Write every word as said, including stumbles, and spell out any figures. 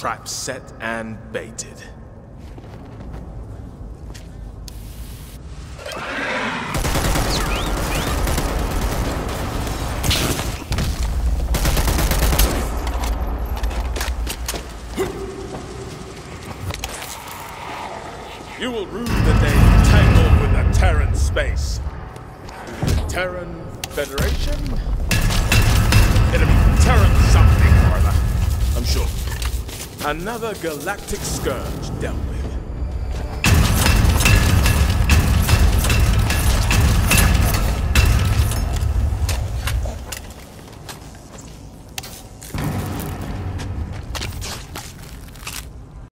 trap set and baited. You will rue the day tangled with the Terran space. Terran Federation? It'll be Terran something or other, I'm sure. Another galactic scourge dealt with.